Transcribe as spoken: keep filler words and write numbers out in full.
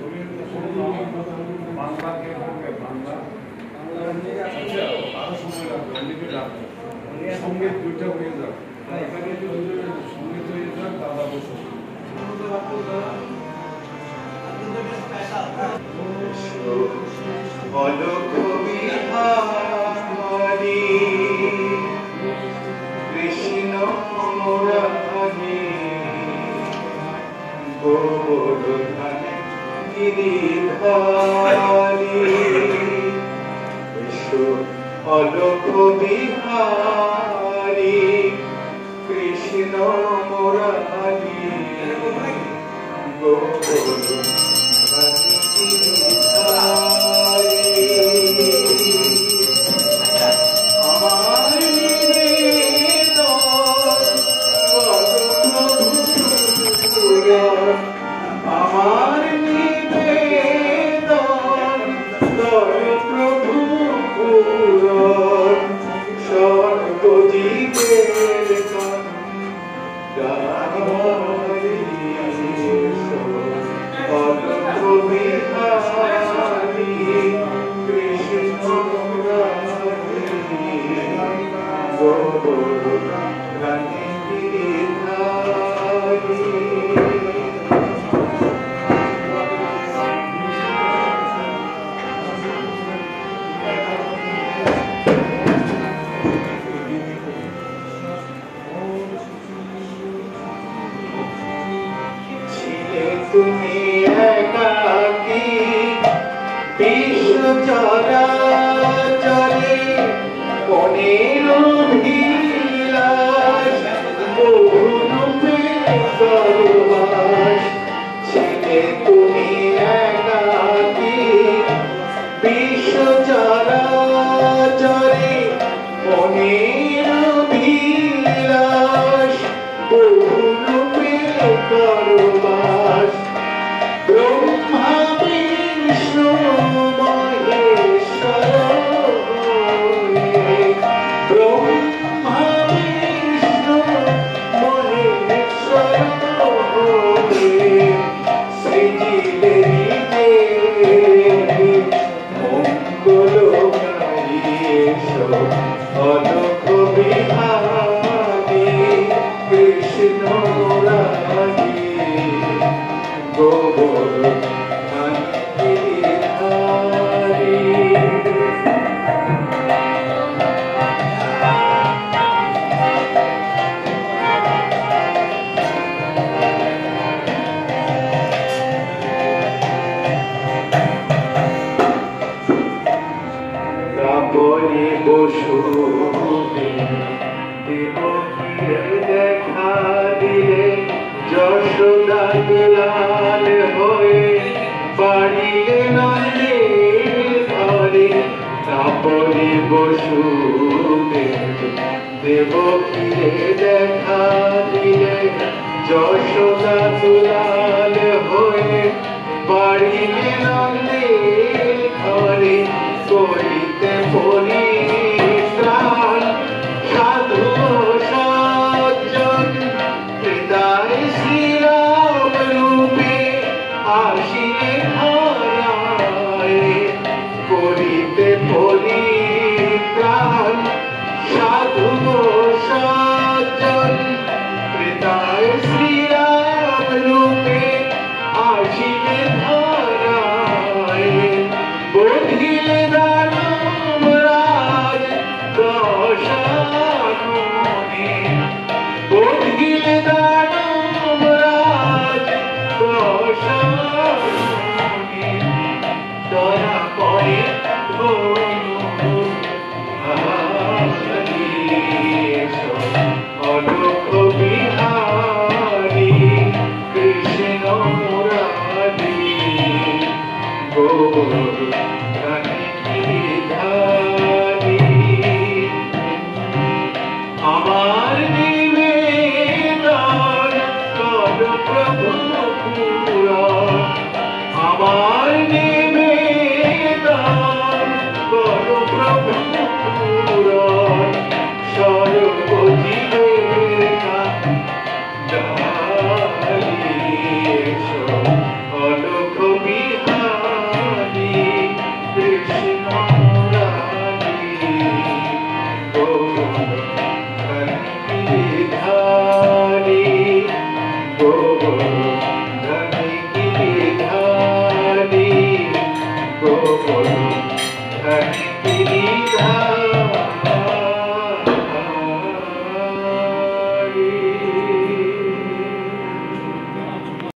বাংলাকে বাংলা আরো সময় লাগবে সঙ্গীত দুইটা হয়ে যাবে সঙ্গীত হয়ে যাক দাদা বসে কৃষ্ণ মুরারি গোবর্ধনে গিরিধারী অলোক বিহারী কৃষ্ণ মুরারি গোবর্ধনে গিরিধারী আমার আমার নিবেদন দয় প্রভু পুরন সর্বজীবের বিহারী কৃষ্ণ গোবর্ধনে গিরিধারী তুমি একাকী বিশ্ব চরাচরে মনের অভিলাষ বহুরূপে সর্ববাস ছিলে তুমি একাকী বিশ্ব চরাচরে মনের অভিলাষ বহুরূপে সর্ববাস ব্রহ্মা বিষ্ণু মহেশ্বর ব্রহ্মা বিষ্ণু মহেশ্বর সৃজিলে মঙ্গলকারী অলোক বিহারী কৃষ্ণ মুরারি গোবর্ধনে গিরিধারী রাবণী বসু দেবকীর দেখা দিলে যশোদা দুলাল হয়ে বাড়িলে নন্দের ঘরে রাবণী বসু দেবকীর দেখা দিলে যশোদা দুলাল হয়ে বাড়িলে নন্দের ঘরে করিতে পরিত্রাণ সাধু সজ্জন হৃদয় শ্রীরাম রূপে আসিলে ধরায় করিতে পরিত্রাণ সাধু সজ্জন হৃদয় শ্রীরাম রূপে আসিলে ধরায় বধিলে